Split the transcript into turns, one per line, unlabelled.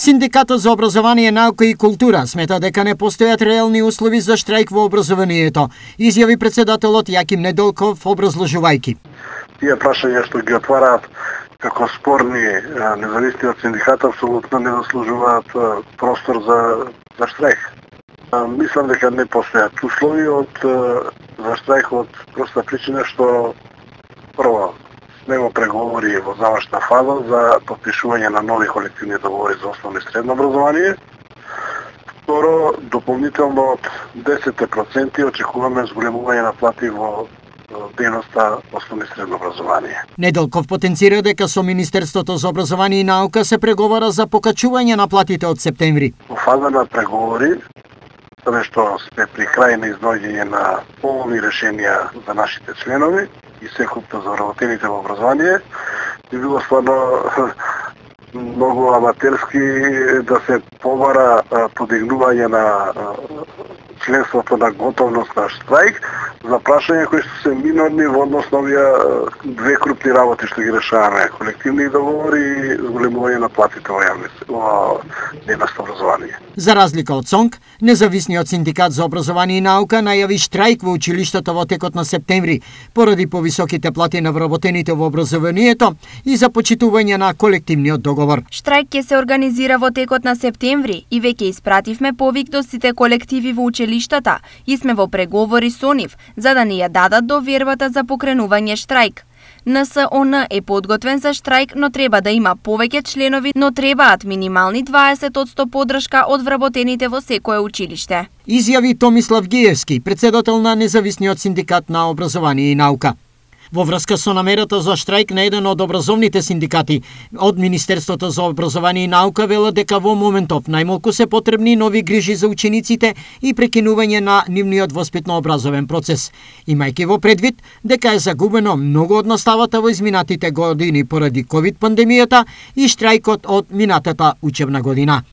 Синдикатот за образование, наука и култура смета дека не постојат реални услови за штрајк во образованието, изјави председателот Јаким Неделков образложувајќи.
Тие прашања што ги отвараат како спорни независни од синдиката апсолутно не заслужуваат простор за штрајк. Мислам дека не постојат услови за штрајк од проста причина што прво сме во преговори во завршна фаза за подпишување на нови колективни договори за основно и средно образование. Второ, дополнително од 10% очекуваме зголемување на плати во дејноста основно и средно образование.
Неделков потенцира дека со Министерството за образование и наука се преговара за покачување на платите од септември.
Во фаза на преговори, што сме при крај на изнаоѓање на полни решенија за нашите членови и секупно за вработените во образование, би било стварно многу аматерски да се побара подигнување на членството на готовност на штрајк за прашања кои се минорни во однос на овие две крупни работи што ги решаваме: колективни договори и зголемување на платите во дејноста образование.
За разлика од СОНК, независниот синдикат за образование и наука најави штрајк во училиштата во текот на септември поради повисоките плати на вработените во образованието и за почитување на колективниот договор.
Штрајк ќе се организира во текот на септември и веќе испративме повик до сите колективи во училиштата и сме во преговори со нив за да ни ја дадат довербата за покренување штрајк. НСОН е подготвен за штрајк, но треба да има повеќе членови, но требаат минимални 20% поддршка од вработените во секое училиште.
Изјави Томислав Гиевски, председател на независниот синдикат на образование и наука. Во врска со намерата за штрајк на еден од образовните синдикати, од Министерството за образование и наука велат дека во моментов најмалку се потребни нови грижи за учениците и прекинување на нивниот воспитно-образовен процес, имајќи во предвид дека е загубено многу од наставата во изминатите години поради ковид пандемијата и штрајкот од минатата учебна година.